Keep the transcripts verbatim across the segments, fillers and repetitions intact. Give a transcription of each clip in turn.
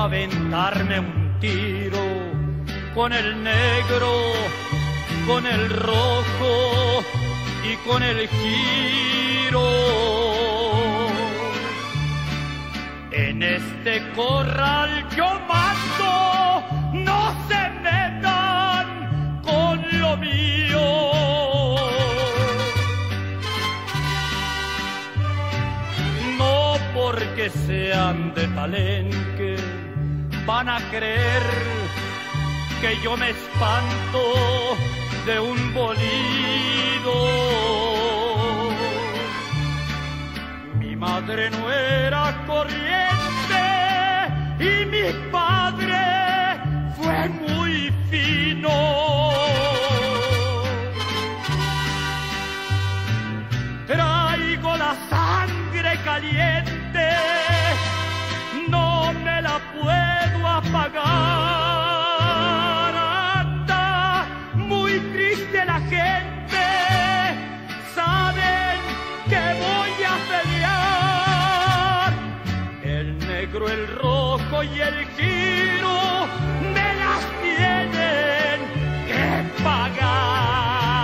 aventarme un tiro con el negro, con el rojo y con el giro. En este corral yo mando, no se metan con lo mío. No porque sean de Palenque van a creer que yo me espanto de un bolido. Mi madre no era corriente y mi padre fue muy fino. Traigo la sangre caliente, no me la puedo apagar. Anda muy triste la gente, saben que voy a pelear. El negro, el rojo y el giro me las tienen que pagar.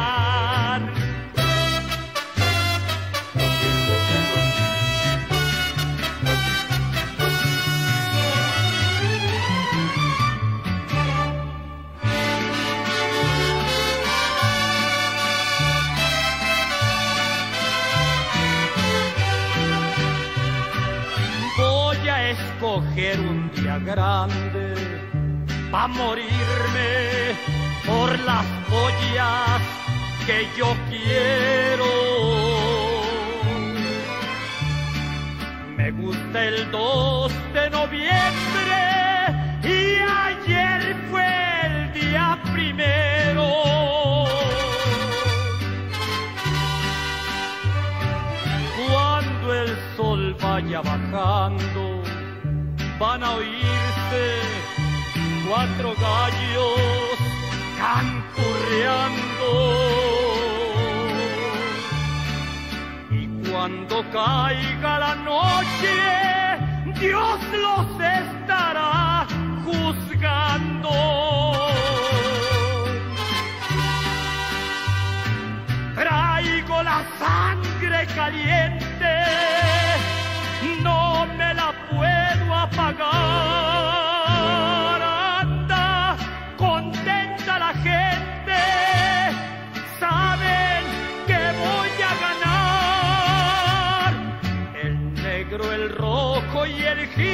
Escoger un día grande pa' morirme por las joyas que yo quiero. Me gusta el dos de noviembre y ayer fue el día primero. Cuando el sol vaya bajando, van a oírse cuatro gallos canturreando. Y cuando caiga la noche, Dios los estará juzgando. Traigo la sangre caliente, no me la puedo apagar. Anda contenta la gente, saben que voy a ganar. El negro, el rojo y el giro